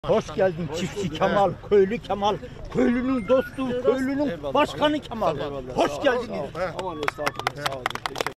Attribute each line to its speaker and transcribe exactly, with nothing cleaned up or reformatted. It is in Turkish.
Speaker 1: Hoş geldin çiftçi Kemal, köylü Kemal, köylünün dostu, köylünün başkanı Kemal. Hoş geldin.
Speaker 2: Aman estağfurullah. Sağ olun.